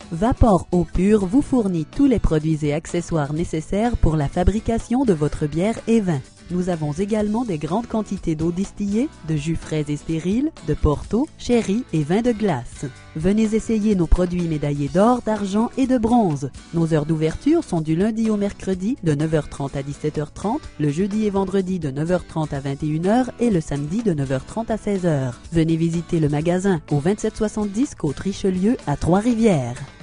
Vapor Eau Pure vous fournit tous les produits et accessoires nécessaires pour la fabrication de votre bière et vin. Nous avons également des grandes quantités d'eau distillée, de jus frais et stériles, de porto, sherry et vin de glace. Venez essayer nos produits médaillés d'or, d'argent et de bronze. Nos heures d'ouverture sont du lundi au mercredi de 9h30 à 17h30, le jeudi et vendredi de 9h30 à 21h et le samedi de 9h30 à 16h. Venez visiter le magasin au 2770 Côte Richelieu à Trois-Rivières.